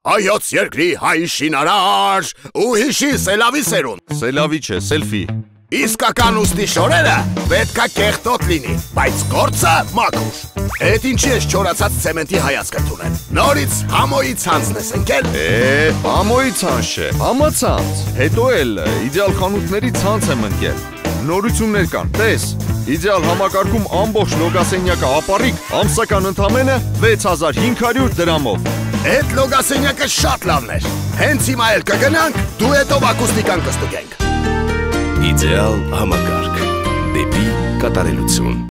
Հայոց երկրի հայ շինարար ու հիշի սելավի սերուն։ Սելավի չէ, սելֆի։ Իսկական ուստի շորերը պետքա կեղտոտ լինի, բայց գործը մաքուր։ Էդ ինչի ես չորացած ցեմենտի հայացք ընդունել։ Նորից համոյի ցանցն ես ընկել։ Համոյի ցանց չէ, համացանց։ Հետո էլ իդեալ խանութների ցանց եմ ընկել։ Նորություններ կան, տես։ Իդեալ համակարգում ամբողջ լոգասենյակը ապառիկ, ամսական ընդամենը 6500 դրամով։ Էդ լոգասենյակը շատ լավն էր։ Հենց հիմա էլ կգնանք, դու հետով ակուստիկան կստուգենք։ Իդեալ համակարգ դեպի կատարելություն։